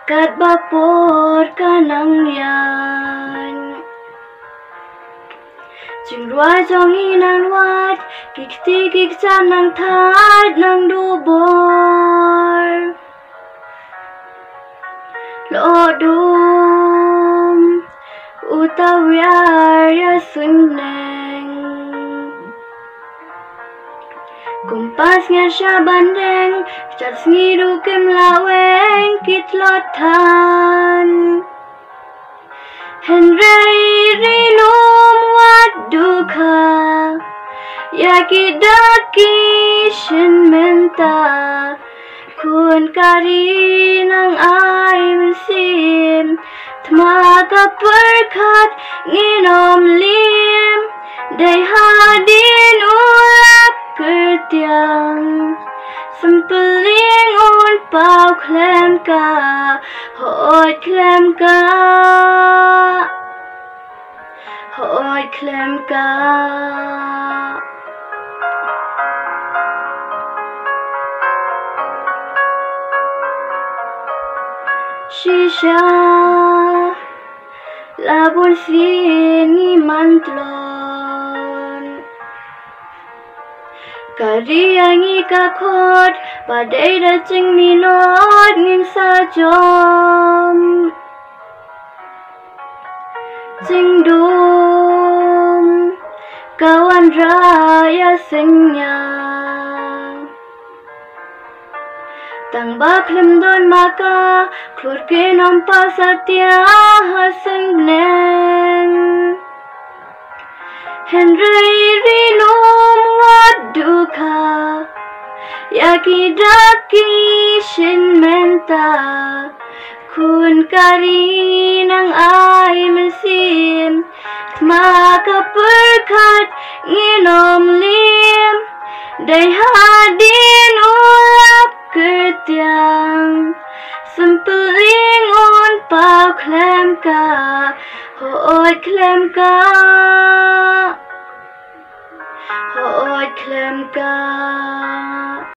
kat bapor kanang yanจึงรวยจองอีนานวัดกิกตีกิกจานนางทัดนางดูบอลโลดูมอุตาวิอาร์ยาสุนเนงKumpas nga siya bandeng Jat sengidu kim laweng kit lotan Henry rinum wat duka Yakidaki shin menta Kun kari nang ay mensim Tmaka perkat nginom lim Day hadin ulap kertiang Sempeling un pau klem ka Hoi klem ka Hoi klem ka Shisha Labun sini mantlon Kariangi kakot Badai da jing minot ngin sa jom Jing dum Kawan raya senya Tang baklem don maka Klur ke nampa satya hasen neng Henry rinum wat duka Yakidaki shin menta Kun kari nang ay mensim Maka perkat nginom lim Day hadin ulap kertiang Sempeling un pau klem ka Hoi klem ka Hoi klem ka